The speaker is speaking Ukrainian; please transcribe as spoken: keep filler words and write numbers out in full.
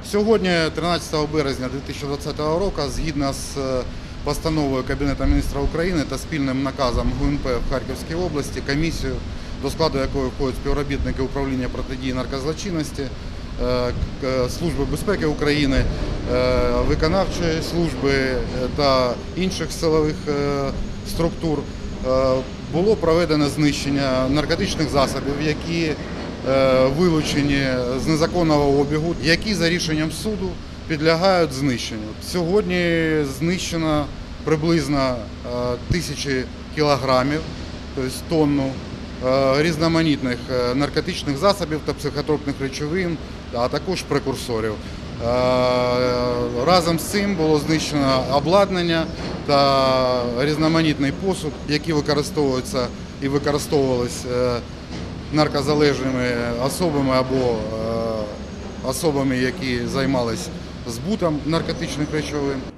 Сьогодні, тринадцятого березня дві тисячі двадцятого року, згідно з постановою Кабінету міністрів України та спільним наказом Г У Н П в Харківській області, комісію, до складу якої входять співробітники управління протидії наркозлочинності, Служби безпеки України, виконавчої служби та інших силових структур, було проведено знищення наркотичних засобів, які вилучені з незаконного обігу, які за рішенням суду підлягають знищенню. Сьогодні знищено приблизно тисячі кілограмів, тобто тонну різноманітних наркотичних засобів та психотропних речовин, а також прекурсорів. Разом з цим було знищено обладнання та різноманітний посуд, які використовуються і використовувалися наркозалежними особами або особами, які займалися збутом наркотичних речовин.